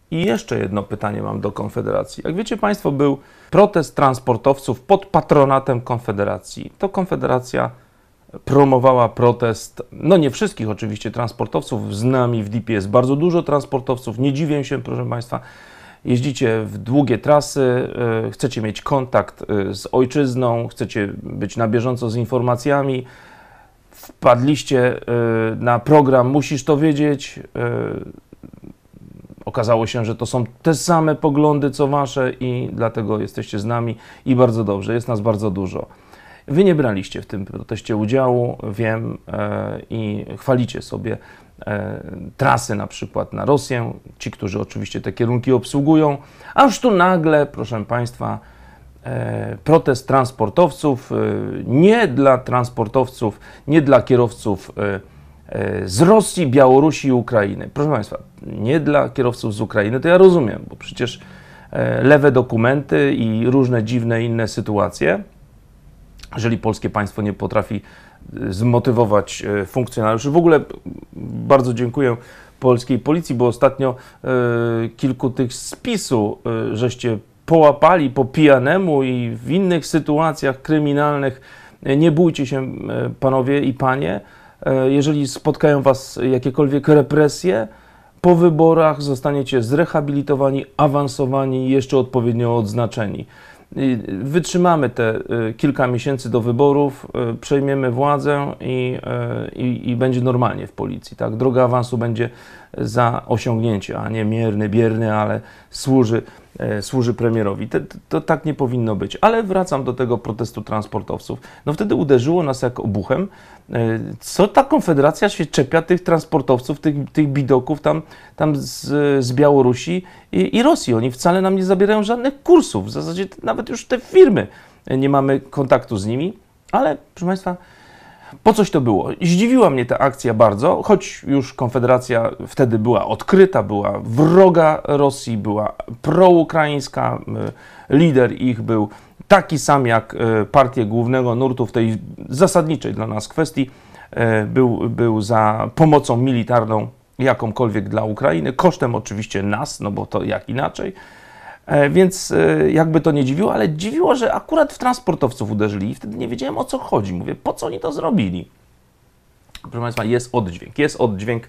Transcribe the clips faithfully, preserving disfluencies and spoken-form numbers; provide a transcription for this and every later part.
I jeszcze jedno pytanie mam do Konfederacji. Jak wiecie Państwo, był protest transportowców pod patronatem Konfederacji. To Konfederacja promowała protest, no nie wszystkich oczywiście transportowców, z nami w D I P jest bardzo dużo transportowców, nie dziwię się, proszę Państwa, jeździcie w długie trasy, yy, chcecie mieć kontakt yy, z ojczyzną, chcecie być na bieżąco z informacjami, wpadliście yy, na program Musisz to wiedzieć, yy, okazało się, że to są te same poglądy co Wasze i dlatego jesteście z nami i bardzo dobrze, jest nas bardzo dużo. Wy nie braliście w tym proteście udziału, wiem, e, i chwalicie sobie e, trasy na przykład na Rosję, ci, którzy oczywiście te kierunki obsługują, aż tu nagle, proszę Państwa, e, protest transportowców, e, nie dla transportowców, nie dla kierowców e, e, z Rosji, Białorusi i Ukrainy. Proszę Państwa, nie dla kierowców z Ukrainy, to ja rozumiem, bo przecież e, lewe dokumenty i różne dziwne inne sytuacje. Jeżeli polskie państwo nie potrafi zmotywować funkcjonariuszy. W ogóle bardzo dziękuję polskiej policji, bo ostatnio e, kilku tych z PiS-u e, żeście połapali po pijanemu i w innych sytuacjach kryminalnych. Nie bójcie się, e, panowie i panie. E, jeżeli spotkają was jakiekolwiek represje, po wyborach zostaniecie zrehabilitowani, awansowani i jeszcze odpowiednio odznaczeni. Wytrzymamy te kilka miesięcy do wyborów, przejmiemy władzę i, i, i będzie normalnie w policji. Tak? Droga awansu będzie za osiągnięcie, a nie mierny, bierny, ale służy, służy premierowi. To, to, to tak nie powinno być. Ale wracam do tego protestu transportowców. No wtedy uderzyło nas jak obuchem, co ta Konfederacja się czepia tych transportowców, tych, tych bidoków tam, tam z, z Białorusi i, i Rosji. Oni wcale nam nie zabierają żadnych kursów. W zasadzie nawet już te firmy nie mamy kontaktu z nimi. Ale, proszę Państwa, po coś to było? Zdziwiła mnie ta akcja bardzo, choć już Konfederacja wtedy była odkryta, była wroga Rosji, była proukraińska, lider ich był taki sam jak partię głównego nurtu w tej zasadniczej dla nas kwestii, był, był za pomocą militarną jakąkolwiek dla Ukrainy, kosztem oczywiście nas, no bo to jak inaczej. Więc jakby to nie dziwiło, ale dziwiło, że akurat w transportowców uderzyli i wtedy nie wiedziałem, o co chodzi. Mówię, po co oni to zrobili? Proszę Państwa, jest oddźwięk. Jest oddźwięk.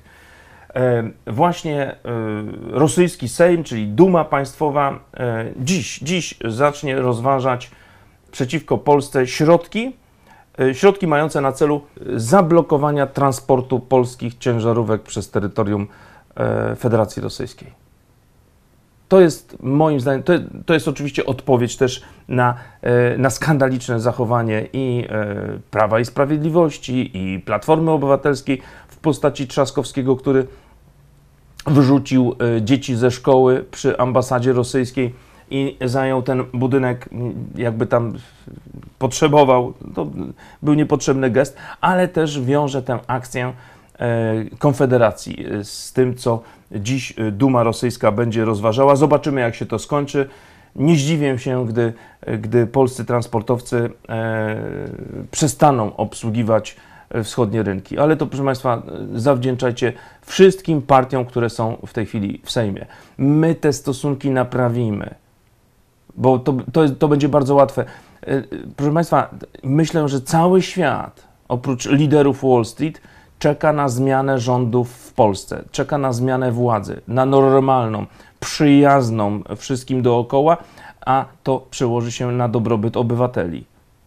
Właśnie rosyjski Sejm, czyli Duma Państwowa, dziś, dziś zacznie rozważać przeciwko Polsce środki, środki mające na celu zablokowania transportu polskich ciężarówek przez terytorium Federacji Rosyjskiej. To jest moim zdaniem, to, to jest oczywiście odpowiedź też na, na skandaliczne zachowanie i Prawa i Sprawiedliwości, i Platformy Obywatelskiej w postaci Trzaskowskiego, który wyrzucił dzieci ze szkoły przy ambasadzie rosyjskiej i zajął ten budynek, jakby tam potrzebował. To był niepotrzebny gest, ale też wiąże tę akcję Konfederacji z tym, co dziś Duma rosyjska będzie rozważała. Zobaczymy, jak się to skończy. Nie zdziwię się, gdy, gdy polscy transportowcy e, przestaną obsługiwać wschodnie rynki. Ale to, proszę Państwa, zawdzięczajcie wszystkim partiom, które są w tej chwili w Sejmie. My te stosunki naprawimy, bo to, to, to będzie bardzo łatwe. E, proszę Państwa, myślę, że cały świat, oprócz liderów Wall Street, czeka na zmianę rządów w Polsce, czeka na zmianę władzy, na normalną, przyjazną wszystkim dookoła, a to przełoży się na dobrobyt obywateli.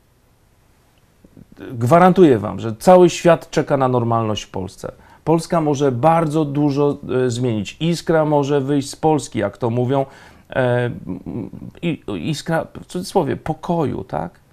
Gwarantuję Wam, że cały świat czeka na normalność w Polsce. Polska może bardzo dużo e, zmienić. Iskra może wyjść z Polski, jak to mówią. E, iskra, w cudzysłowie, pokoju, tak?